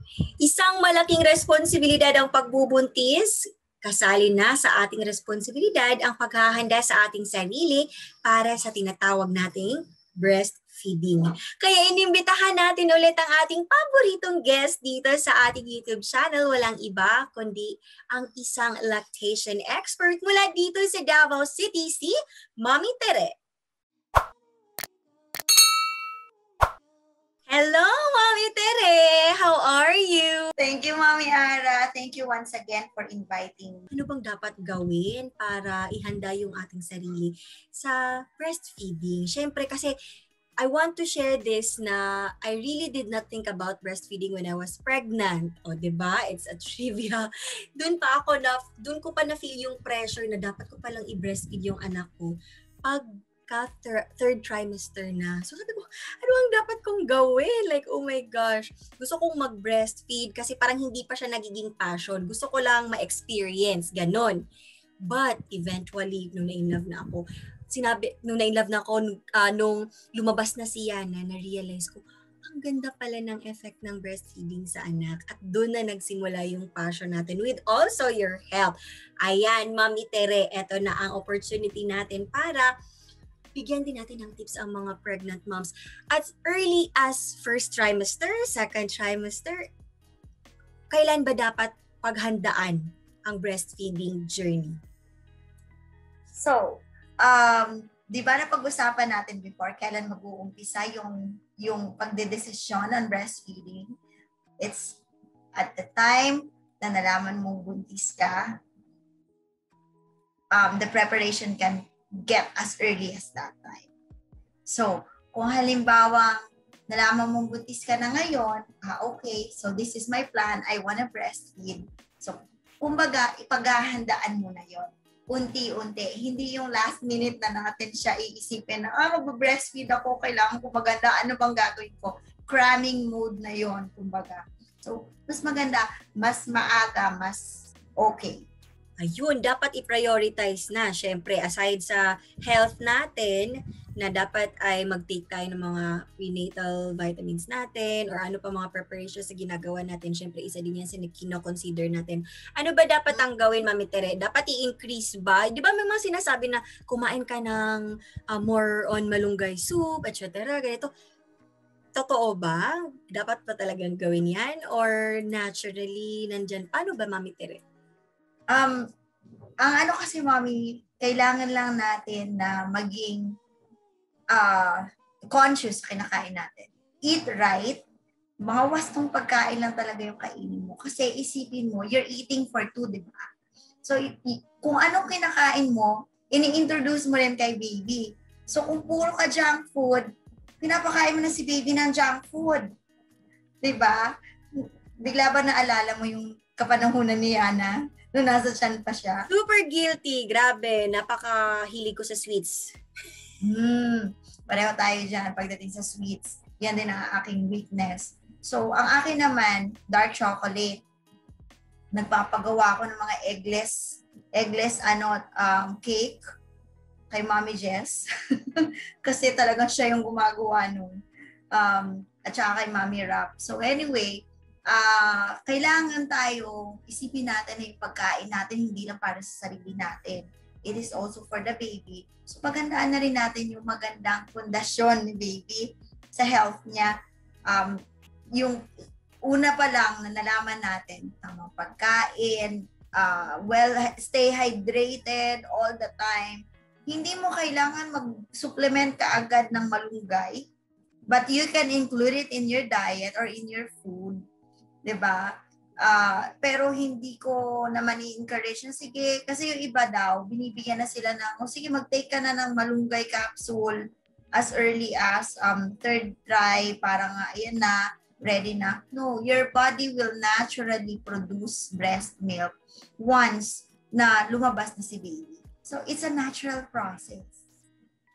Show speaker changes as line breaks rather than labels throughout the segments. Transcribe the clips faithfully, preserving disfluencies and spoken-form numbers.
Isang malaking responsibilidad ang pagbubuntis. Kasali na sa ating responsibilidad ang paghahanda sa ating sarili para sa tinatawag nating breastfeeding. Kaya inimbitahan natin ulit ang ating paboritong guest dito sa ating YouTube channel. Walang iba kundi ang isang lactation expert mula dito sa Davao City, si Mommy Tere. Hello, Mommy Tere! How are you?
Thank you, Mommy Ara. Thank you once again for inviting me.
Ano bang dapat gawin para ihanda yung ating sarili sa breastfeeding? Siyempre kasi I want to share this na I really did not think about breastfeeding when I was pregnant. O, diba? It's a trivia. Doon pa ako na, doon ko pa na-feel yung pressure na dapat ko palang i-breastfeed yung anak ko pag ka thir- third trimester na. So sabi ko, ano ang dapat kong gawin? Like, oh my gosh, gusto kong mag-breastfeed kasi parang hindi pa siya nagiging passion. Gusto ko lang ma-experience, ganon. But eventually, nung na-inlove na ako, sinabi, nung na-inlove na ako, uh, nung lumabas na si Yana, na-realize ko, ang ganda pala ng effect ng breastfeeding sa anak. At doon na nagsimula yung passion natin with also your help. Ayan, Mami Tere, eto na ang opportunity natin para bigyan din natin ng tips ang mga pregnant moms as early as first trimester, second trimester. Kailan ba dapat paghandaan ang breastfeeding journey?
So, um, di ba napag-usapan natin before kailan mag-uumpisa yung, yung pagdedesisyon on breastfeeding? It's at the time na nalaman mong buntis ka, um, the preparation can get as early as that time. So, kung halimbawa, nalaman mong buntis ka na ngayon, ah, okay, so this is my plan, I wanna breastfeed. So, kumbaga, ipaghahandaan mo na yon. Unti-unti, hindi yung last minute na natin siya iisipin na, ah, mag-breastfeed ako, kailangan ko maganda, ano bang gagawin ko? Cramming mode na yon, kumbaga. So, mas maganda, mas maaga, mas okay.
Ayun, dapat i-prioritize na. Siyempre, aside sa health natin, na dapat ay mag-take tayo ng mga prenatal vitamins natin or ano pa mga preparations na ginagawa natin. Siyempre, isa din yan sa kino-consider natin. Ano ba dapat ang gawin, Mami Tere? Dapat i-increase ba? Di ba may mga sinasabi na kumain ka ng uh, more on malunggay soup, et cetera. Ganito. Totoo ba? Dapat pa talagang gawin yan? Or naturally, nandyan? Paano ba, Mami Tere?
Um, ang ano kasi, Mommy, kailangan lang natin na maging uh, conscious sa kinakain natin. Eat right. Mga wastong pagkain lang talaga yung kainin mo. Kasi isipin mo, you're eating for two, di ba? So, kung anong kinakain mo, ini-introduce mo rin kay baby. So, kung puro ka junk food, pinapakain mo na si baby ng junk food. Di ba? Bigla ba naalala mo yung kapanahunan ni Yana? Nung nasa tiyan pa siya.
Super guilty. Grabe. Napakahilig ko sa sweets.
Hmm. Pareho tayo dyan pagdating sa sweets. Yan din ang aking weakness. So, ang akin naman, dark chocolate. Nagpapagawa ako ng mga eggless, eggless ano, um, cake kay Mommy Jess. Kasi talagang siya yung gumagawa nun. Um, at saka kay Mommy Rap. So, anyway, Uh, kailangan tayo isipin natin na yung pagkain natin hindi lang para sa sarili natin. It is also for the baby. So paghandaan na rin natin yung magandang pundasyon ni baby sa health niya. Um, yung una pa lang na nalaman natin, tamang pagkain, uh, well, stay hydrated all the time. Hindi mo kailangan mag-supplement ka agad ng malunggay, but you can include it in your diet or in your food. Diba? Uh, pero hindi ko naman i-encourage na sige, kasi yung iba daw, binibigyan na sila ng, oh, sige, mag-take ka na ng malunggay capsule as early as um, third try, parang nga, ayan na, ready na. No, your body will naturally produce breast milk once na lumabas na si baby. So, it's a natural process.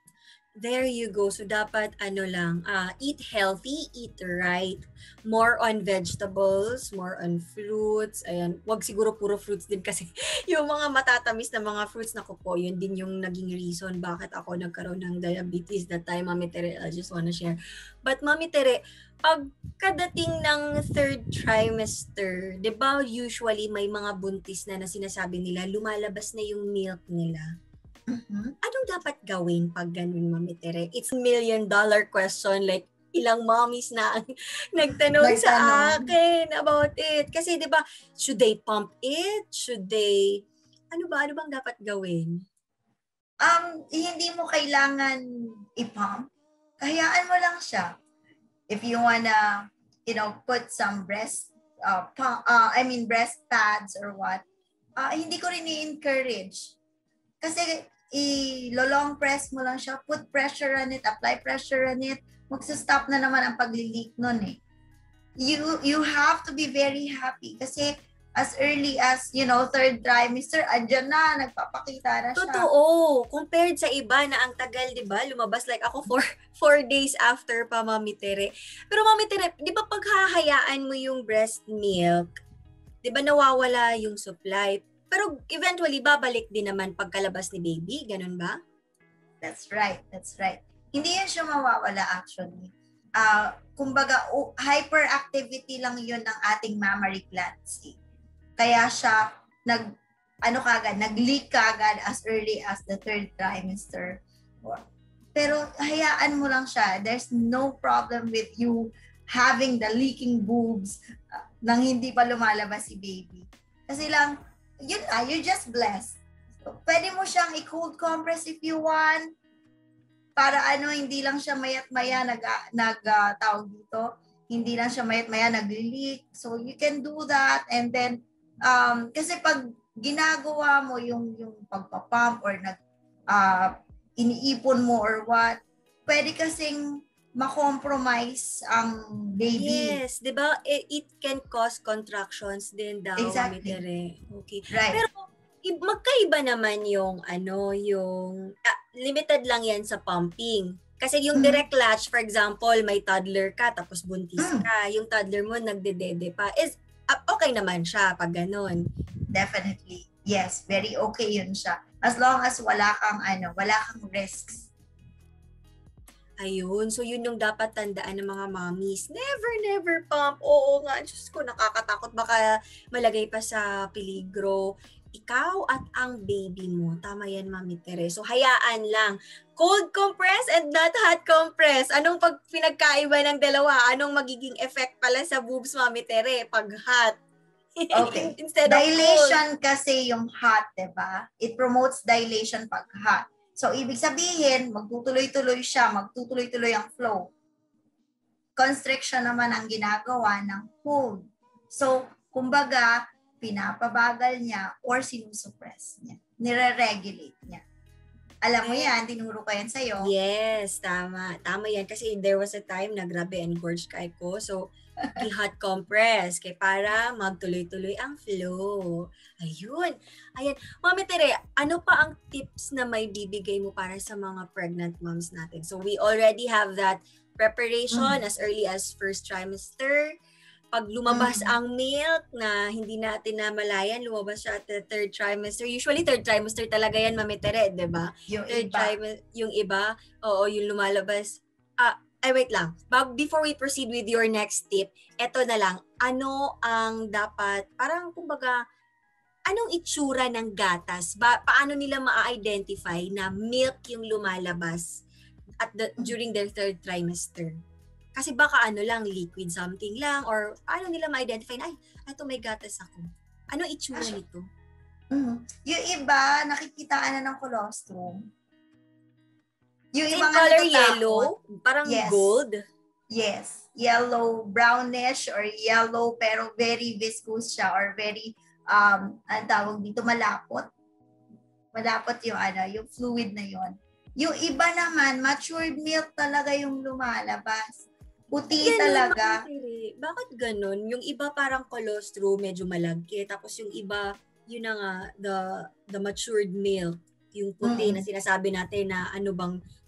There you go. So, dapat ano lang, uh, eat healthy, eat right. More on vegetables, more on fruits. Ayan, wag siguro puro fruits din kasi yung mga matatamis na mga fruits na ko po, yun din yung naging reason bakit ako nagkaroon ng diabetes that time, Mami Tere. I just wanna share. But Mami Tere, pagkadating ng third trimester, di ba usually may mga buntis na na sinasabi nila, lumalabas na yung milk nila.
Mm-hmm.
Anong dapat gawin pag ganun, Mami Tere? It's a million dollar question. Like, ilang mommies na ang nagtanong sa akin about it. Kasi, di ba, should they pump it? Should they, ano ba, ano bang dapat gawin?
Um, hindi mo kailangan i-pump. Hayaan mo lang siya. If you wanna, you know, put some breast, uh, pump, uh I mean, breast pads or what, uh, hindi ko rin i-encourage. Kasi, i-long press mo lang siya, put pressure on it, apply pressure on it, magsa-stop na naman ang pag-leak nun eh. You, you have to be very happy kasi as early as, you know, third trimester, andyan na, nagpapakita na siya.
Totoo. Compared sa iba na ang tagal, di ba? Lumabas like ako for four days after pa, Mami Tere. Pero Mami Tere, di ba pag hahayaan mo yung breast milk, di ba nawawala yung supply? Pero eventually, babalik din naman pagkalabas ni baby. Ganun ba?
That's right. That's right. Hindi yan siya mawawala actually. Uh, kumbaga, uh, hyperactivity lang yun ng ating mammary glands. Eh. Kaya siya, nag, ano kagad, nag-leak kagad as early as the third trimester. Pero hayaan mo lang siya. There's no problem with you having the leaking boobs uh, nang hindi pa lumalabas si baby. Kasi lang, yun ah, you're just blessed. So, pwede mo siyang i-cold compress if you want. Para ano, hindi lang siya mayat-maya nag, nag uh, tawag dito. Hindi lang siya mayat-maya nag-leak. So, you can do that. And then, um, kasi pag ginagawa mo yung, yung pagpapump or nag, uh, iniipon mo or what, pwede kasing ma-compromise ang baby.
Yes, 'di ba? It, it can cause contractions din daw,
exactly.
Mami Tere. Okay.
Right.
Pero magkaiba naman yung ano, yung ah, limited lang 'yan sa pumping. Kasi yung mm. direct latch, for example, may toddler ka tapos buntis mm. ka, yung toddler mo nagdedede pa, is uh, okay naman siya pag ganun.
Definitely. Yes, very okay yun siya. As long as wala kang ano, wala kang risks.
Ayun. So, yun yung dapat tandaan ng mga mommies. Never, never pump. Oo nga. Diyos ko, nakakatakot. Baka malagay pa sa peligro ikaw at ang baby mo. Tama yan, Mami Tere. So, hayaan lang. Cold compress and not hot compress. Anong pag pinagkaiba ng dalawa? Anong magiging effect pala sa boobs, Mami Tere, pag hot?
Okay.
Instead
dilation of kasi yung hot, diba? It promotes dilation pag hot. So, ibig sabihin, magtutuloy-tuloy siya, magtutuloy-tuloy ang flow. Constriction naman ang ginagawa ng cold. So, kumbaga, pinapabagal niya or sinusuppress niya. Nire-regulate niya. Alam mo yan, tinuro ko yan sa'yo.
Yes, tama. Tama yan. Kasi there was a time na grabe engorged ka ko. So, i-hot compress kay para magtuloy-tuloy ang flow. Ayun. Ayan. Mami Tere, ano pa ang tips na may bibigay mo para sa mga pregnant moms natin? So, we already have that preparation mm. as early as first trimester. Pag lumabas mm. ang milk na hindi natin namalayan, lumabas siya at the third trimester. Usually, third trimester talaga yan, Mami Tere, diba?
Yung
third
iba.
Trimester, yung iba, oo, yung lumalabas. Ah, ay, wait lang. Before we proceed with your next tip, eto na lang. Ano ang dapat, parang kumbaga, anong itsura ng gatas? Ba, paano nila ma-identify na milk yung lumalabas at the, during their third trimester? Kasi baka ano lang, liquid something lang, or paano nila ma-identify na, ay, ito may gatas ako. Ano itsura Asya. nito?
Mm-hmm. Yung iba, nakikitaan na ng colostrum.
Yung same color yellow? Parang
yes.
gold?
Yes. Yellow, brownish, or yellow, pero very viscous siya, or very, um, ang tawag dito, malapot. Malapot yung, ano, yung fluid na yon. Yung iba naman, matured milk talaga yung lumalabas. Puti ganun, talaga.
Bakit, bakit ganun? Yung iba parang colostrum, medyo malagkit. Tapos yung iba, yun na nga, the, the matured milk. Yung puti mm-hmm. na sinasabi natin na ano bang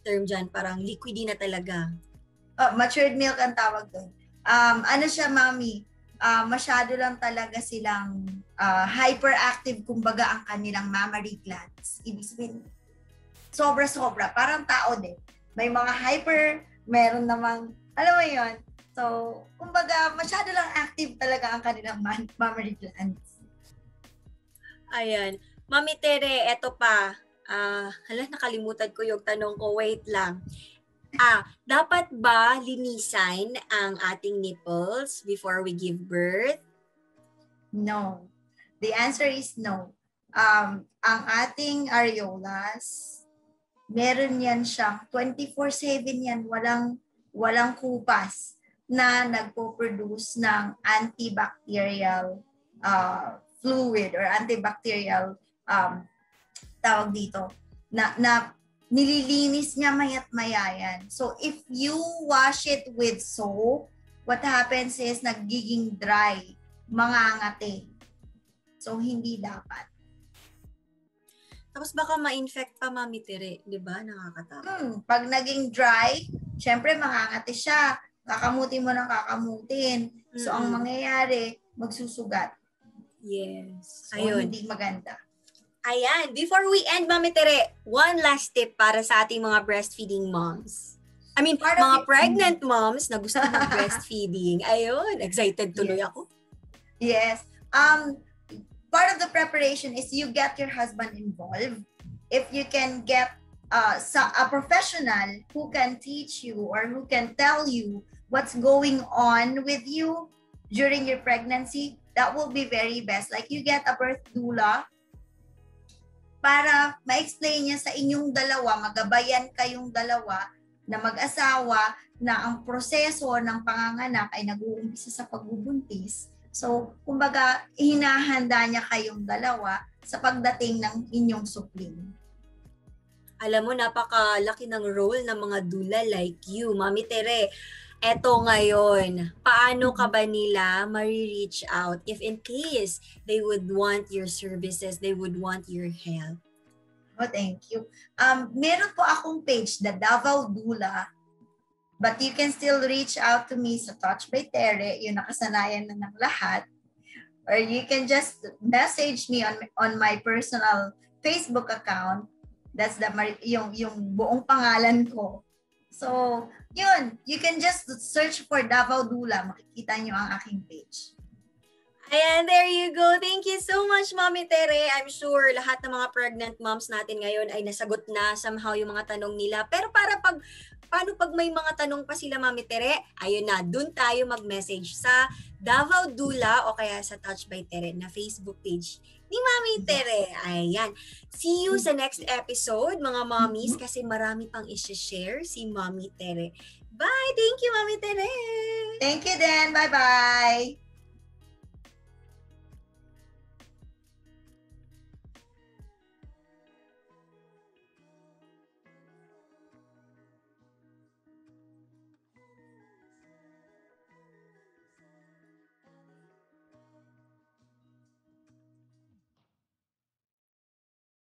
term dyan? Parang liquidy na talaga.
Oh, matured milk ang tawag doon. Um, ano siya, mami? Uh, masyado lang talaga silang uh, hyperactive, kumbaga, ang kanilang mammary glands. Ibig sabihin, sobra-sobra. Parang tao din. May mga hyper, meron namang, alam mo yun? So, kumbaga, masyado lang active talaga ang kanilang man- mammary glands.
Ayan. Mami Tere, eto pa. Ah, uh, hala, nakalimutan ko yung tanong ko. Wait lang. Ah, dapat ba linisan ang ating nipples before we give birth?
No. The answer is no. Um, ang ating areolas, meron yan siyang twenty-four seven yan, walang walang kupas na nagpo-produce ng antibacterial uh, fluid or antibacterial um, tawag dito na na nililinis niya mayat maya yan. So if you wash it with soap, what happens is nagiging dry, mangangati. So hindi dapat.
Tapos baka ma-infect pa, Mami Tere, di ba? Nakakatakot.
Hmm, pag naging dry, syempre mangangati siya. Kakamutin mo ng kakamutin. So mm-hmm. ang mangyayari, magsusugat.
Yes.
So
Ayun.
hindi maganda.
Ayan, before we end, Mami Tere, one last tip para sa ating mga breastfeeding moms. I mean, Part mga pregnant moms na gusto mag-breastfeeding. Ayun, excited tuloy
yes.
ako.
Yes. Um, part of the preparation is you get your husband involved. If you can get uh, a professional who can teach you or who can tell you what's going on with you during your pregnancy, that will be very best. Like you get a birth doula para ma-explain niya sa inyong dalawa, magabayan kayong dalawa na mag-asawa na ang proseso ng panganganak ay nag-uumpisa sa pagbubuntis. So, kumbaga, hinahanda niya kayong dalawa sa pagdating ng inyong supling.
Alam mo, napakalaki ng role ng mga doula like you, Mami Tere. Eto ngayon, paano ka ba nila ma-reach out if in case they would want your services, they would want your help?
Oh, thank you. Um, meron po akong page, The Davao Doula, but you can still reach out to me sa Touch by Tere, yung nakasanayan na ng lahat. Or you can just message me on on my personal Facebook account. That's the yung yung buong pangalan ko. So, yun, you can just search for Davao Doula, makikita niyo ang aking page.
Ayan, there you go. Thank you so much, Mami Tere. I'm sure lahat ng mga pregnant moms natin ngayon ay nasagot na somehow yung mga tanong nila. Pero para pag, paano pag may mga tanong pa sila, Mami Tere? Ayun na, dun tayo mag-message sa Davao Doula o kaya sa Touch by Tere na Facebook page ni Mami Tere. Ayan. See you sa next episode, mga mommies, kasi marami pang i-share si Mami Tere. Bye! Thank you, Mami Tere!
Thank you, Dan. Bye-bye!